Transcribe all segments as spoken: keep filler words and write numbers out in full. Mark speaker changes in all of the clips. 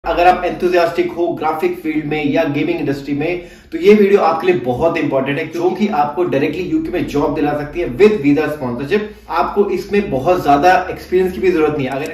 Speaker 1: अगर आप एंथुसियास्टिक हो ग्राफिक फील्ड में या गेमिंग इंडस्ट्री में तो ये वीडियो आपके लिए बहुत इंपॉर्टेंट है, जो कि आपको डायरेक्टली यूके में जॉब दिला सकती है विद वीजा स्पॉन्सरशिप। आपको इसमें बहुत ज्यादा एक्सपीरियंस की भी जरूरत नहीं है। अगर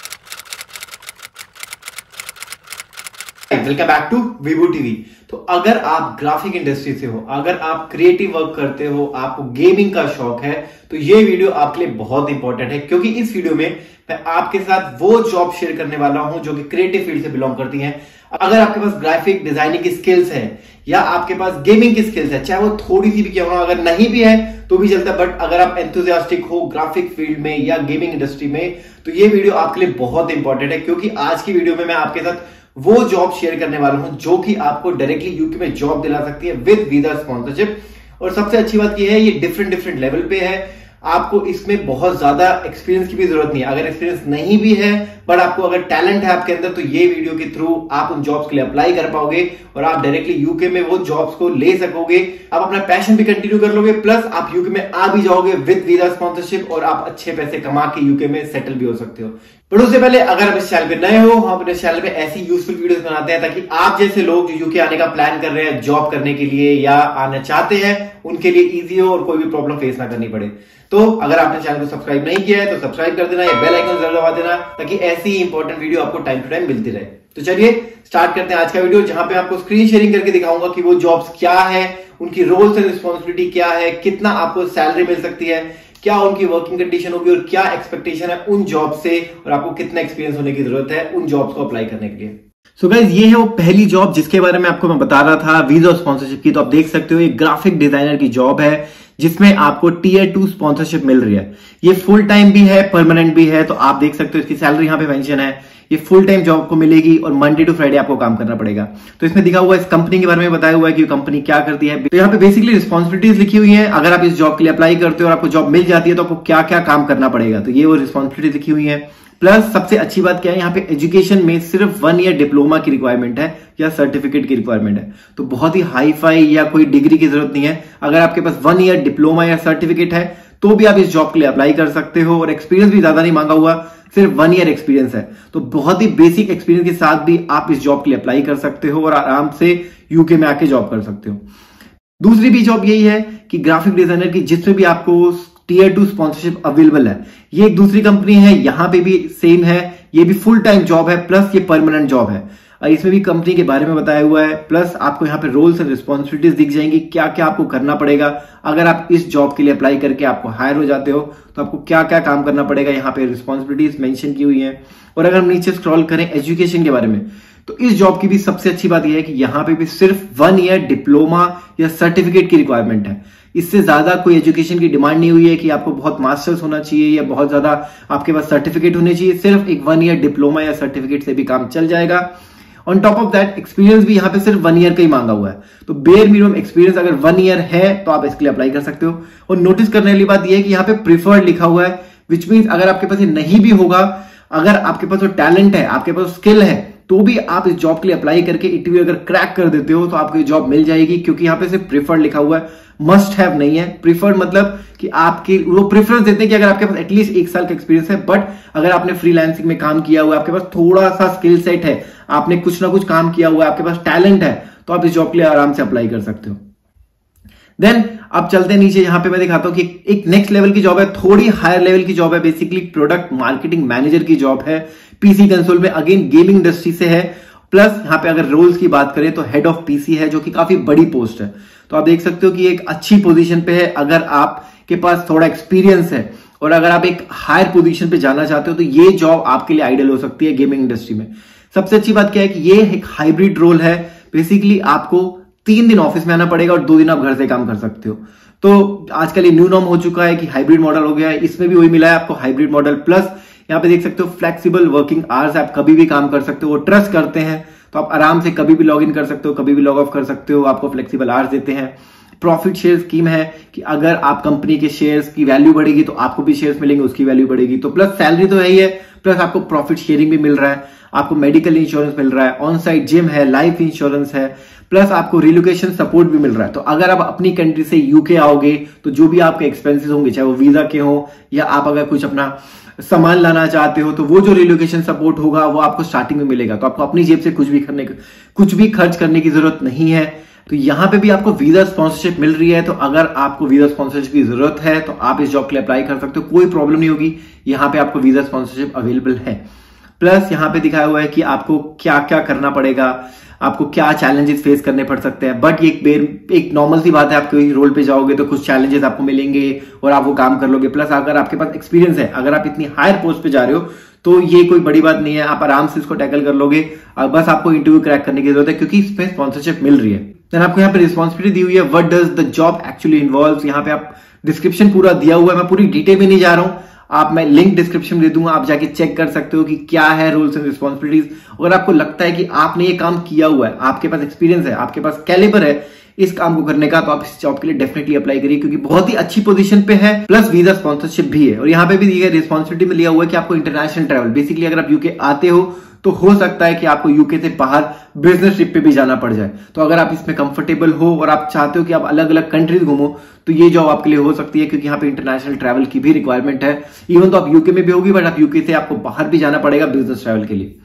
Speaker 1: welcome back to Vivo TV. तो अगर आप ग्राफिक इंडस्ट्री से हो, अगर आप क्रिएटिव वर्क करते हो, आपको गेमिंग का शौक है, तो ये वीडियो आपके लिए बहुत इंपॉर्टेंट है, क्योंकि इस वीडियो में मैं आपके साथ वो जॉब शेयर करने वाला हूं जो कि क्रिएटिव फील्ड से बिलोंग करती हैं। अगर आपके पास ग्राफिक डिजाइनिंग की स्किल्स है या आपके पास गेमिंग की स्किल्स है, चाहे वो थोड़ी सी भी क्यों ना, अगर नहीं भी है तो भी चलता है, बट अगर आप एंथुसियास्टिक हो ग्राफिक फील्ड में या गेमिंग इंडस्ट्री में तो ये वीडियो आपके लिए बहुत इंपॉर्टेंट है, क्योंकि आज की वीडियो में मैं आपके साथ वो जॉब शेयर करने वाला हूं जो कि आपको डायरेक्टली यूके में जॉब दिला सकती है विद वीजा स्पॉन्सरशिप। और सबसे अच्छी बात यह है, ये डिफरेंट डिफरेंट लेवल पे है। आपको इसमें बहुत ज्यादा एक्सपीरियंस की भी जरूरत नहीं है। अगर एक्सपीरियंस नहीं भी है बट आपको अगर टैलेंट है आपके अंदर, तो ये वीडियो के थ्रू आप उन जॉब्स के लिए अप्लाई कर पाओगे और आप डायरेक्टली यूके में वो जॉब्स को ले सकोगे। आप अपना पैशन भी कंटिन्यू कर लोगे, प्लस आप यूके में आ भी जाओगे विद वीजा स्पॉन्सरशिप और आप अच्छे पैसे कमा के यूके में सेटल भी हो सकते हो। पर उससे पहले अगर आप इस चैनल पे नए हो, हम अपने चैनल पे ऐसी यूजफुल वीडियोस बनाते हैं ताकि आप जैसे लोग जो यूके आने का प्लान कर रहे हैं जॉब करने के लिए या आना चाहते हैं, उनके लिए इजी हो और कोई भी प्रॉब्लम फेस ना करनी पड़े। तो अगर आपने चैनल को सब्सक्राइब नहीं किया है तो सब्सक्राइब कर देना या बेल आइकन जरूर दबा देना, ताकि ऐसी इंपॉर्टेंट वीडियो आपको टाइम टू टाइम मिलती रहे। तो चलिए स्टार्ट करते हैं आज का वीडियो, जहां पे आपको स्क्रीन शेयरिंग करके दिखाऊंगा कि वो जॉब्स क्या है, उनकी रोल्स एंड रिस्पॉन्सिबिलिटी क्या है, कितना आपको सैलरी मिल सकती है, क्या उनकी वर्किंग कंडीशन होगी और क्या एक्सपेक्टेशन है उन जॉब से, और आपको कितना एक्सपीरियंस होने की जरूरत है उन जॉब्स को अप्लाई करने के लिए। सो so गाइज, ये है वो पहली जॉब जिसके बारे में आपको मैं बता रहा था, वीजा स्पॉन्सरशिप की। तो आप देख सकते हो ये ग्राफिक डिजाइनर की जॉब है जिसमें आपको टीयर टू स्पॉन्सरशिप मिल रही है। ये फुल टाइम भी है, परमानेंट भी है। तो आप देख सकते हो इसकी सैलरी यहाँ पे मेंशन है। ये फुल टाइम जॉब को मिलेगी और मंडे टू फ्राइडे आपको काम करना पड़ेगा। तो इसमें दिखा हुआ है, इस कंपनी के बारे में बताया हुआ है कि कंपनी क्या करती है। तो यहाँ पे बेसिकली रिस्पॉन्सिबिलिटीज लिखी हुई है। अगर आप इस जॉब के लिए अप्लाई करते हो और आपको जॉब मिल जाती है तो आपको क्या क्या काम करना पड़ेगा, तो ये वो रिस्पॉन्सिबिलिटीज लिखी हुई है। प्लस सबसे अच्छी बात क्या है, यहाँ पे एजुकेशन में सिर्फ वन ईयर डिप्लोमा की रिक्वायरमेंट है या सर्टिफिकेट की रिक्वायरमेंट है। तो बहुत ही हाई फाई या कोई डिग्री की जरूरत नहीं है। अगर आपके पास वन ईयर डिप्लोमा या सर्टिफिकेट है तो भी आप इस जॉब के लिए अप्लाई कर सकते हो। और एक्सपीरियंस भी ज्यादा नहीं मांगा हुआ, सिर्फ वन ईयर एक्सपीरियंस है। तो बहुत ही बेसिक एक्सपीरियंस के साथ भी आप इस जॉब के लिए अप्लाई कर सकते हो और आराम से यूके में आके जॉब कर सकते हो। दूसरी भी जॉब यही है कि ग्राफिक डिजाइनर की, जिसमें भी आपको टीयर टू स्पॉन्सरशिप अवेलेबल है। ये एक दूसरी कंपनी है, यहां पे भी सेम है। ये भी फुल टाइम जॉब है, प्लस ये परमानेंट जॉब है। इसमें भी कंपनी के बारे में बताया हुआ है। प्लस आपको यहाँ पे रोल्स एंड रिस्पॉन्सिबिलिटीज दिख जाएंगी, क्या क्या आपको करना पड़ेगा। अगर आप इस जॉब के लिए अप्लाई करके आपको हायर हो जाते हो तो आपको क्या क्या काम करना पड़ेगा, यहाँ पे रिस्पॉन्सिबिलिटीज मेंशन की हुई है। और अगर हम नीचे स्क्रॉल करें एजुकेशन के बारे में, तो इस जॉब की भी सबसे अच्छी बात यह है कि यहाँ पे भी सिर्फ वन ईयर डिप्लोमा या सर्टिफिकेट की रिक्वायरमेंट है। इससे ज्यादा कोई एजुकेशन की डिमांड नहीं हुई है कि आपको बहुत मास्टर्स होना चाहिए या बहुत ज्यादा आपके पास सर्टिफिकेट होने चाहिए। सिर्फ एक वन ईयर डिप्लोमा या सर्टिफिकेट से भी काम चल जाएगा। On top of that experience भी यहाँ पे सिर्फ वन ईयर का ही मांगा हुआ है। तो बेयर मिनिमम एक्सपीरियंस अगर वन ईयर है तो आप इसके लिए अप्लाई कर सकते हो। और नोटिस करने वाली बात यह है कि यहाँ पे प्रिफर्ड लिखा हुआ है, विच मीन्स अगर आपके पास ये नहीं भी होगा, अगर आपके पास वो टैलेंट है, आपके पास स्किल है, तो भी आप इस जॉब के लिए अप्लाई करके इंटरव्यू अगर क्रैक कर देते हो तो आपको ये जॉब मिल जाएगी। क्योंकि यहाँ पे सिर्फ प्रिफर्ड लिखा हुआ है, मस्ट हैव नहीं है। प्रिफर्ड मतलब कि आपकी वो प्रेफरेंस देते हैं कि अगर आपके पास एटलीस्ट एक साल का एक्सपीरियंस है, बट अगर आपने फ्रीलांसिंग में काम किया हुआ है, आपके पास थोड़ा सा स्किल सेट है, आपने कुछ ना कुछ काम किया हुआ है, आपके पास टैलेंट है, तो आप इस जॉब के लिए आराम से अप्लाई कर सकते हो। देन अब चलते हैं नीचे, यहां पे मैं दिखाता हूं कि एक नेक्स्ट लेवल की जॉब है, थोड़ी हायर लेवल की जॉब है। बेसिकली प्रोडक्ट मार्केटिंग मैनेजर की जॉब है पीसी कंसोल में, अगेन गेमिंग इंडस्ट्री से है। प्लस यहां पे अगर रोल्स की बात करें तो हेड ऑफ पीसी है, जो कि काफी बड़ी पोस्ट है। तो आप देख सकते हो कि एक अच्छी पोजीशन पे है। अगर आपके पास थोड़ा एक्सपीरियंस है और अगर आप एक हायर पोजीशन पे जाना चाहते हो तो ये जॉब आपके लिए आइडियल हो सकती है गेमिंग इंडस्ट्री में। सबसे अच्छी बात क्या है कि ये एक हाइब्रिड रोल है। बेसिकली आपको तीन दिन ऑफिस में आना पड़ेगा और दो दिन आप घर से काम कर सकते हो। तो आजकल ये न्यू नॉर्म हो चुका है कि हाइब्रिड मॉडल हो गया है, इसमें भी वही मिला है आपको हाइब्रिड मॉडल। प्लस यहाँ पे देख सकते हो फ्लेक्सिबल वर्किंग आवर्स, आप कभी भी काम कर सकते हो। वो ट्रस्ट करते हैं तो आप आराम से कभी भी लॉग इन कर सकते हो, कभी भी लॉग ऑफ कर सकते हो। आपको फ्लेक्सिबल आवर्स देते हैं। प्रॉफिट शेयर स्कीम है कि अगर आप कंपनी के शेयर्स की वैल्यू बढ़ेगी तो आपको भी शेयर्स मिलेंगे, उसकी वैल्यू बढ़ेगी। तो प्लस सैलरी तो है ही है, प्लस आपको प्रॉफिट शेयरिंग भी मिल रहा है, आपको मेडिकल इंश्योरेंस मिल रहा है, ऑन साइट जिम है, लाइफ इंश्योरेंस है, प्लस आपको रिलोकेशन सपोर्ट भी मिल रहा है। तो अगर आप अपनी कंट्री से यूके आओगे तो जो भी आपके एक्सपेंसेस होंगे, चाहे वो वीजा के हो या आप अगर कुछ अपना सामान लाना चाहते हो तो वो जो रिलोकेशन सपोर्ट होगा वो आपको स्टार्टिंग में मिलेगा। तो आपको अपनी जेब से कुछ भी करने कुछ भी खर्च करने की जरूरत नहीं है। तो यहाँ पे भी आपको वीजा स्पॉन्सरशिप मिल रही है। तो अगर आपको वीजा स्पॉन्सरशिप की जरूरत है तो आप इस जॉब के लिए अप्लाई कर सकते हो, कोई प्रॉब्लम नहीं होगी। यहाँ पे आपको वीजा स्पॉन्सरशिप अवेलेबल है। प्लस यहाँ पे दिखाया हुआ है कि आपको क्या क्या करना पड़ेगा, आपको क्या चैलेंजेस फेस करने पड़ सकते हैं। बट ये एक एक नॉर्मल सी बात है, आप कोई रोल पे जाओगे तो कुछ चैलेंजेस आपको मिलेंगे और आप वो काम कर लोगे। प्लस अगर आपके पास एक्सपीरियंस है, अगर आप इतनी हायर पोस्ट पे जा रहे हो तो ये कोई बड़ी बात नहीं है, आप आराम से इसको टैकल कर लोगे। बस आपको इंटरव्यू क्रैक करने की जरूरत है क्योंकि इसमें स्पॉन्सरशिप मिल रही है। देन आपको यहाँ पे रिस्पॉन्सिबिलिटी दी हुई है, what does the job actually involves. यहाँ पे आप डिस्क्रिप्शन पूरा दिया हुआ है, मैं पूरी डिटेल में नहीं जा रहा हूं, आप मैं लिंक डिस्क्रिप्शन दे दूंगा, आप जाके चेक कर सकते हो कि क्या है रूल्स एंड रिस्पॉन्सिबिलिटीज। अगर आपको लगता है कि आपने ये काम किया हुआ है, आपके पास एक्सपीरियंस है, आपके पास कैलिबर है इस काम को करने का, तो आप इस जॉब के लिए डेफिनेटली अप्लाई करिए क्योंकि बहुत ही अच्छी पोजीशन पे है। प्लस वीजा स्पॉन्सरशिप भी है। और यहाँ पे भी दिया रिस्पॉन्सिबिलिटी में लिया हुआ है कि आपको इंटरनेशनल ट्रैवल, बेसिकली अगर आप यूके आते हो तो हो सकता है कि आपको यूके से बाहर बिजनेस ट्रिप पे भी जाना पड़ जाए। तो अगर आप इसमें कंफर्टेबल हो और आप चाहते हो कि आप अलग अलग कंट्रीज घूमो तो ये जॉब आपके लिए हो सकती है क्योंकि यहाँ पे इंटरनेशनल ट्रैवल की भी रिक्वायरमेंट है। इवन तो आप यूके में भी होगी बट आप यूके से आपको बाहर भी जाना पड़ेगा बिजनेस ट्रैवल के लिए।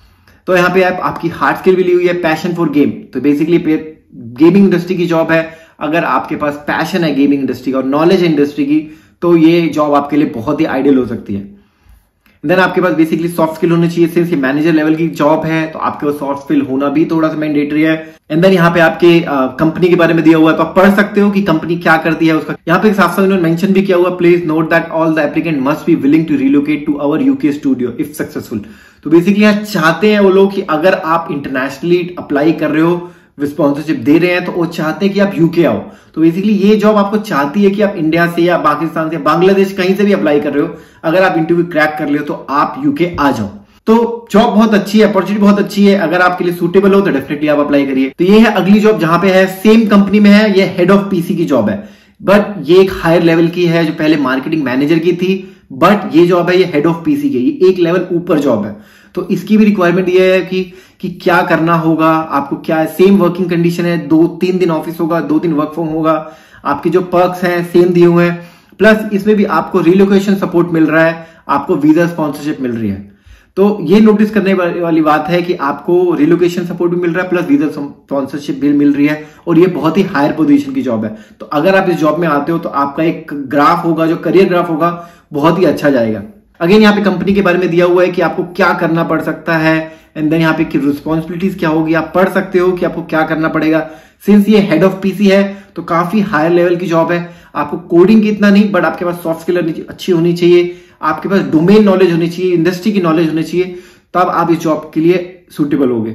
Speaker 1: तो यहाँ पे आप, आपकी हार्ड स्किल भी ली हुई है, पैशन फॉर गेम। तो बेसिकली गेमिंग इंडस्ट्री की जॉब है। अगर आपके पास पैशन है गेमिंग इंडस्ट्री का और नॉलेज है इंडस्ट्री की तो ये जॉब आपके लिए बहुत ही आइडियल हो सकती है। देन आपके पास बेसिकली सॉफ्ट स्किल होनी चाहिए, सिंस ये मैनेजर लेवल की जॉब है तो आपके पास सॉफ्ट स्किल होना भी थोड़ा सा मैंडेटरी है। एंड देन यहाँ पे आपके कंपनी के बारे में दिया हुआ है तो आप पढ़ सकते हो कि कंपनी क्या करती है उसका। यहाँ पे साफ साफ इन्होंने मेंशन भी किया हुआ, please note that all the applicant must be willing to relocate to our UK studio if successful. तो बेसिकली यहाँ चाहते हैं वो लोग कि अगर आप इंटरनेशनली अप्लाई कर रहे हो, स्पॉन्सरशिप दे रहे हैं तो वो चाहते हैं कि आप यूके आओ। तो बेसिकली ये जॉब आपको चाहती है कि आप इंडिया से या पाकिस्तान से बांग्लादेश कहीं से भी अप्लाई कर रहे हो, अगर आप इंटरव्यू क्रैक कर ले हो तो आप यूके आ जाओ। तो जॉब बहुत अच्छी है, अपॉर्चुनिटी बहुत अच्छी है। अगर आपके लिए सूटेबल हो तो डेफिनेटली आप अप्लाई करिए। तो ये है अगली जॉब जहां पे है, सेम कंपनी में है, ये हेड ऑफ पीसी की जॉब है बट ये एक हायर लेवल की है जो पहले मार्केटिंग मैनेजर की थी। बट ये जॉब है ये हेड ऑफ पीसी की, ये एक लेवल ऊपर जॉब है। तो इसकी भी रिक्वायरमेंट ये है कि कि क्या करना होगा आपको, क्या है सेम वर्किंग कंडीशन है, दो तीन दिन ऑफिस होगा, दो दिन वर्क फ्रॉम होगा, आपके जो पर्क्स हैं सेम दिए हुए हैं। प्लस इसमें भी आपको रिलोकेशन सपोर्ट मिल रहा है, आपको वीजा स्पॉन्सरशिप मिल रही है। तो ये नोटिस करने वाली बात है कि आपको रिलोकेशन सपोर्ट भी मिल रहा है प्लस वीजा स्पॉन्सरशिप भी मिल रही है और ये बहुत ही हायर पोजीशन की जॉब है। तो अगर आप इस जॉब में आते हो तो आपका एक ग्राफ होगा, जो करियर ग्राफ होगा बहुत ही अच्छा जाएगा। अगेन यहाँ पे कंपनी के बारे में दिया हुआ है कि आपको क्या करना पड़ सकता है एंड देन यहाँ पे की रिस्पॉन्सिबिलिटीज क्या होगी, आप पढ़ सकते हो कि आपको क्या करना पड़ेगा। सिंस ये हेड ऑफ पीसी है तो काफी हायर लेवल की जॉब है। आपको कोडिंग की इतना नहीं बट आपके पास सॉफ्ट स्किल अच्छी होनी चाहिए, आपके पास डोमेन नॉलेज होनी चाहिए, इंडस्ट्री की नॉलेज होनी चाहिए, तब आप इस जॉब के लिए सुटेबल होगे।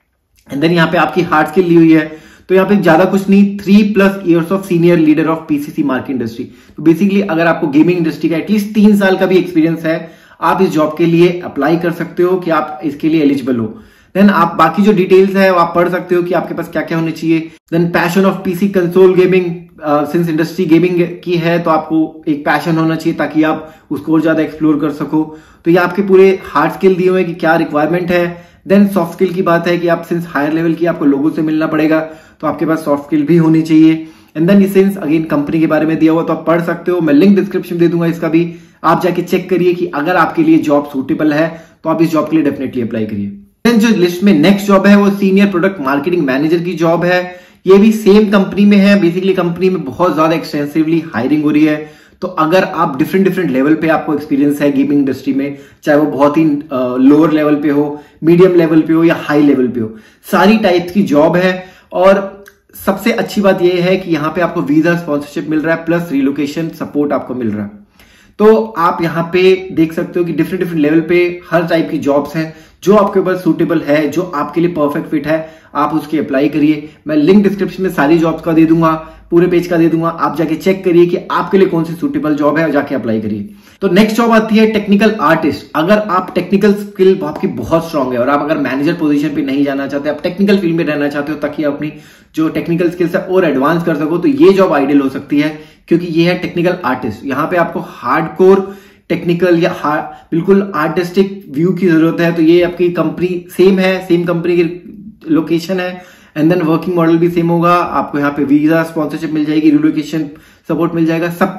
Speaker 1: एंड देन यहाँ पे आपकी हार्ड स्किल ली हुई है। तो यहाँ पे ज्यादा कुछ नहीं, three plus years of senior leader of PCC market industry. तो बेसिकली अगर आपको गेमिंग इंडस्ट्री का एटलीस्ट तीन साल का भी एक्सपीरियंस है आप इस जॉब के लिए अप्लाई कर सकते हो कि आप इसके लिए एलिजिबल हो। देन आप बाकी जो डिटेल्स है वो आप पढ़ सकते हो कि आपके पास क्या क्या होने चाहिए। Then passion of PC console gaming, since industry gaming की है तो आपको एक पैशन होना चाहिए ताकि आप उसको और ज्यादा एक्सप्लोर कर सको। तो ये आपके पूरे हार्ड स्किल दिए हुए हैं कि क्या रिक्वायरमेंट है। देन सॉफ्ट स्किल की बात है कि आप सिंस हायर लेवल की आपको लोगों से मिलना पड़ेगा तो आपके पास सॉफ्ट स्किल भी होनी चाहिए। And then since again company के बारे में दिया हुआ तो आप पढ़ सकते हो, मैं लिंक डिस्क्रिप्शन दे दूंगा इसका भी, आप जाके चेक करिए कि अगर आपके लिए जॉब सूटेबल है तो आप इस जॉब के लिए डेफिनेटली अप्लाई करिए। देन जो लिस्ट में नेक्स्ट जॉब है वो सीनियर प्रोडक्ट मार्केटिंग मैनेजर की जॉब है। ये भी सेम कंपनी में है। बेसिकली कंपनी में बहुत ज्यादा एक्सटेंसिवली हायरिंग हो रही है। तो अगर आप डिफरेंट डिफरेंट लेवल पे आपको एक्सपीरियंस है गेमिंग इंडस्ट्री में, चाहे वो बहुत ही लोअर लेवल पे हो, मीडियम लेवल पे हो या हाई लेवल पे हो, सारी टाइप्स की जॉब है। और सबसे अच्छी बात यह है कि यहाँ पे आपको वीजा स्पॉन्सरशिप मिल रहा है प्लस रिलोकेशन सपोर्ट आपको मिल रहा है। तो आप यहाँ पे देख सकते हो कि डिफरेंट डिफरेंट लेवल पे हर टाइप की जॉब्स हैं, जो आपके ऊपर सूटेबल है, जो आपके लिए परफेक्ट फिट है, आप उसकी अप्लाई करिए। मैं लिंक डिस्क्रिप्शन में सारी जॉब्स का दे दूंगा, पूरे पेज का दे दूंगा, आप जाके चेक करिए कि आपके लिए कौन सी सूटेबल जॉब है और जाके अप्लाई करिए। तो नेक्स्ट जॉब आती है टेक्निकल आर्टिस्ट। अगर आप टेक्निकल स्किल आपकी बहुत स्ट्रांग है और आप अगर मैनेजर पोजीशन पे नहीं जाना चाहते, आप टेक्निकल फील्ड में रहना चाहते हो ताकि आप अपनी जो टेक्निकल स्किल्स है और एडवांस कर सको, तो ये जॉब आइडियल हो सकती है क्योंकि ये है टेक्निकल आर्टिस्ट। यहाँ पे आपको हार्डकोर टेक्निकल या बिल्कुल आर्टिस्टिक व्यू की जरूरत है। तो ये आपकी कंपनी सेम है, सेम कंपनी की लोकेशन है एंड देन वर्किंग मॉडल भी सेम होगा। आपको यहाँ पे वीजा स्पॉन्सरशिप मिल जाएगी, रिलोकेशन सपोर्ट मिल जाएगा, सब कुछ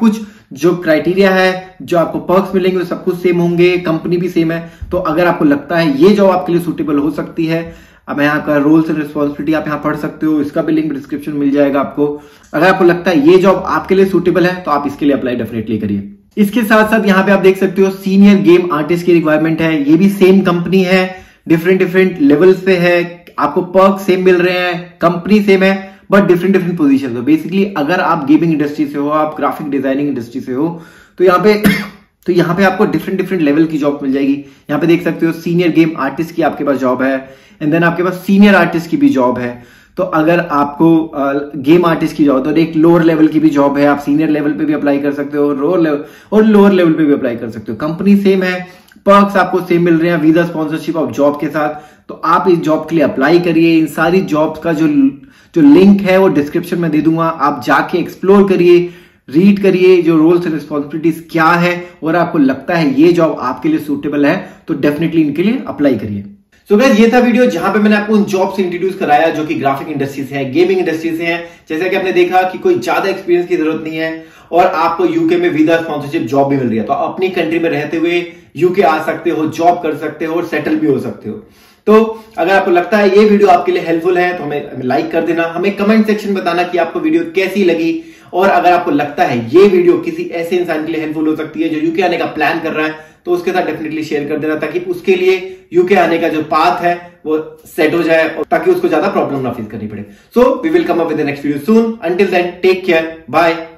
Speaker 1: जो क्राइटेरिया है, जो आपको पर्क्स मिलेंगे वो सब कुछ सेम होंगे, कंपनी भी सेम है। तो अगर आपको लगता है ये जॉब आपके लिए सूटेबल हो सकती है, अब यहाँ का रोल्स एंड रिस्पॉन्सिबिलिटी आप यहाँ पढ़ सकते हो, इसका भी लिंक डिस्क्रिप्शन मिल जाएगा आपको। अगर आपको लगता है ये जॉब आपके लिए सूटेबल है तो आप इसके लिए अप्लाई डेफिनेटली करिए। इसके साथ साथ यहाँ पे आप देख सकते हो सीनियर गेम आर्टिस्ट की रिक्वायरमेंट है। ये भी सेम कंपनी है, डिफरेंट डिफरेंट लेवल्स पे है, आपको पर्क सेम मिल रहे हैं, कंपनी सेम है, बट डिफरेंट डिफरेंट पोजीशन हो। बेसिकली अगर आप गेमिंग इंडस्ट्री से हो, आप ग्राफिक डिजाइनिंग इंडस्ट्री से हो, तो यहाँ पे तो यहाँ पे आपको डिफरेंट डिफरेंट लेवल की जॉब मिल जाएगी। यहाँ पे देख सकते हो सीनियर गेम आर्टिस्ट की आपके पास जॉब है, एंड देन आपके पास सीनियर आर्टिस्ट की भी जॉब है। तो अगर आपको गेम आर्टिस्ट की जॉब, तो एक लोअर लेवल की भी जॉब है, आप सीनियर लेवल पे भी अप्लाई कर सकते हो, लोअर लेवल और लोअर लेवल पे भी अप्लाई कर सकते हो। कंपनी सेम है, पर्क्स आपको सेम मिल रहे हैं, वीजा स्पॉन्सरशिप ऑफ जॉब के साथ। तो आप इस जॉब के लिए अप्लाई करिए। इन सारी जॉब्स का जो जो लिंक है वो डिस्क्रिप्शन में दे दूंगा, आप जाके एक्सप्लोर करिए, रीड करिए जो रोल्स एंड रिस्पॉन्सिबिलिटीज क्या है, और आपको लगता है ये जॉब आपके लिए सूटेबल है तो डेफिनेटली इनके लिए अप्लाई करिए। सो गाइस, ये था वीडियो जहां पे मैंने आपको उन जॉब से इंट्रोड्यूस कराया जो कि ग्राफिक इंडस्ट्री से है, गेमिंग इंडस्ट्री से है। जैसा कि आपने देखा कि कोई ज्यादा एक्सपीरियंस की जरूरत नहीं है और आपको यूके में वीजा स्पॉन्सरशिप जॉब भी मिल रही है, तो अपनी कंट्री में रहते हुए यूके आ सकते हो, जॉब कर सकते हो और सेटल भी हो सकते हो। तो अगर आपको लगता है ये वीडियो आपके लिए हेल्पफुल है तो हमें, हमें लाइक कर देना, हमें कमेंट सेक्शन बताना कि आपको वीडियो कैसी लगी, और अगर आपको लगता है ये वीडियो किसी ऐसे इंसान के लिए हेल्पफुल हो सकती है जो यूके आने का प्लान कर रहा है, तो उसके साथ डेफिनेटली शेयर कर देना, ताकि उसके लिए यूके आने का जो पाथ है वो सेट हो जाए और ताकि उसको ज्यादा प्रॉब्लम ना फेस करनी पड़े। So we will come up with the next video soon. Until then take care, bye.